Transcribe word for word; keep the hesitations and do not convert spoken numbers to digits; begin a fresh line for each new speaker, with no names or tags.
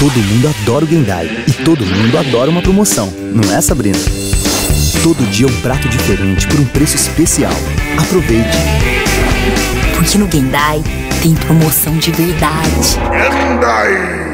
Todo mundo adora o Gendai e todo mundo adora uma promoção, não é, Sabrina? Todo dia um prato diferente por um preço especial. Aproveite!
Porque no Gendai tem promoção de verdade.
Gendai!